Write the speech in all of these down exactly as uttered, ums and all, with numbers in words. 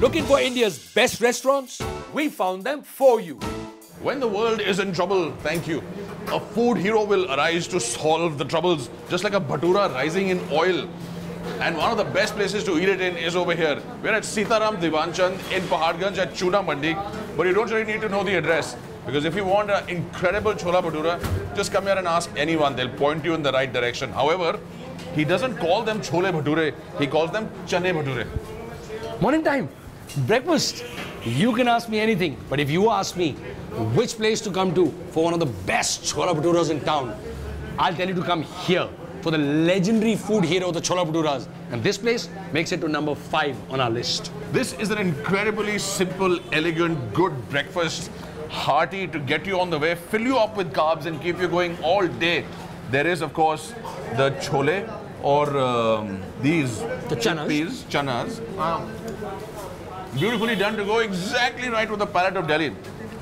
Looking for India's best restaurants? We found them for you. When the world is in trouble, thank you, a food hero will arise to solve the troubles, just like a bhatura rising in oil. And one of the best places to eat it in is over here. We're at Sita Ram Diwan Chand in Paharganj at Chuna Mandi. But you don't really need to know the address, because if you want an incredible Chole Bhature, just come here and ask anyone. They'll point you in the right direction. However, he doesn't call them Chole Bhature, he calls them Chane Bhature. Morning time, breakfast. You can ask me anything, but if you ask me which place to come to for one of the best Chole Bhaturas in town, I'll tell you to come here for the legendary food hero, the Chole Bhaturas. And this place makes it to number five on our list. This is an incredibly simple, elegant, good breakfast. Hearty to get you on the way, fill you up with carbs and keep you going all day. There is, of course, the chole or um, these the chanas. Chickpeas, chanas. Um, beautifully done to go exactly right with the palate of Delhi.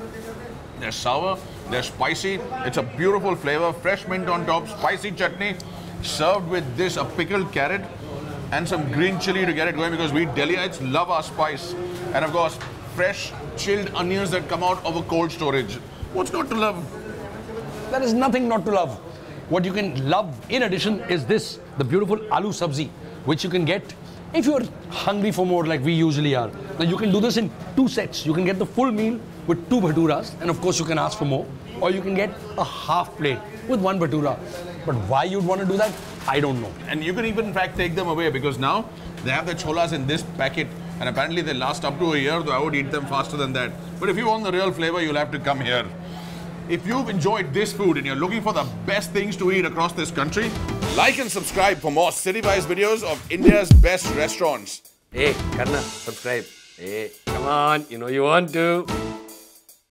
They're sour, they're spicy, it's a beautiful flavor, fresh mint on top, spicy chutney, served with this, a pickled carrot and some green chili to get it going, because we Delhiites love our spice. And of course, fresh chilled onions that come out of a cold storage. What's not to love? There is nothing not to love. What you can love in addition is this, the beautiful aloo sabzi, which you can get if you're hungry for more like we usually are. Now you can do this in two sets. You can get the full meal with two bhaturas, and of course you can ask for more, or you can get a half plate with one bhatura. But why you'd want to do that, I don't know. And you can even in fact take them away, because now they have the cholas in this packet, and apparently they last up to a year, though I would eat them faster than that. But if you want the real flavor, you'll have to come here. If you've enjoyed this food and you're looking for the best things to eat across this country, like and subscribe for more city-wise videos of India's best restaurants. Hey, Karna, subscribe. Hey, come on, you know you want to.